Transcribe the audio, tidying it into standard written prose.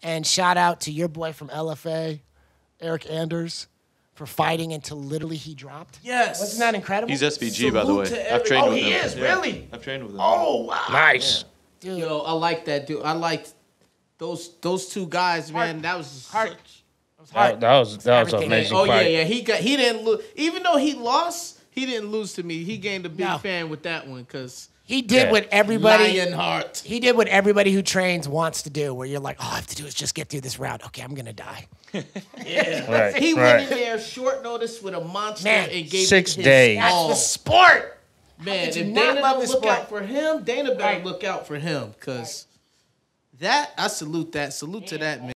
And shout out to your boy from LFA, Eryk Anders, for fighting until literally he dropped. Yes. Wasn't that incredible? He's SBG, by the way. I've trained with him. He is, really? I've trained with him. Oh, wow. Nice. Dude. Yo, I like that dude. I liked those two guys, man. That was Heart. That was an Everything. amazing Oh fight. yeah. He didn't lose. Even though he lost, he didn't lose to me. He gained a big No. fan with that one because He did what everybody. Lionheart. He did what everybody who trains wants to do, where you're like, all I have to do is just get through this round. Okay, I'm gonna die. Yeah. Right, He right. went in there short notice with a monster Man, and gave 6 it his days. That's all. the sport. Man, could if you not Dana love don't the look sport? out for him, Dana better Right. look out for him because that I salute that. Salute to that man.